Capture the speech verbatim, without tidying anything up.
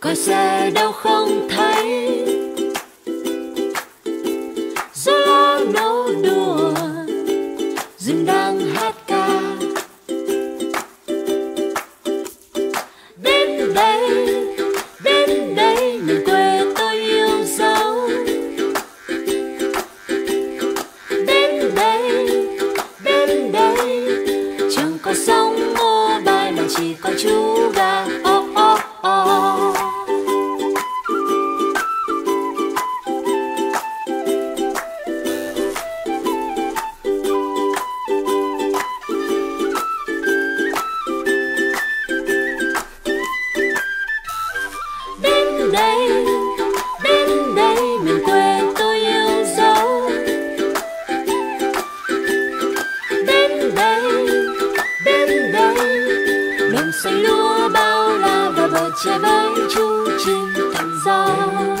khói xe đâu không thấy, gió lá nô đùa rừng đang hát ca. Đến đây, đến đây miền quê tôi yêu dấu. Đến đây, đến đây chẳng có sóng mô bay mà chỉ có chú gà. Oh, oh, oh. Đến đây, đến đây miền quê tôi yêu dấu. Đến đây, đến đây đồng xoay lúa bao la và bờ tre với chu trình thành gió.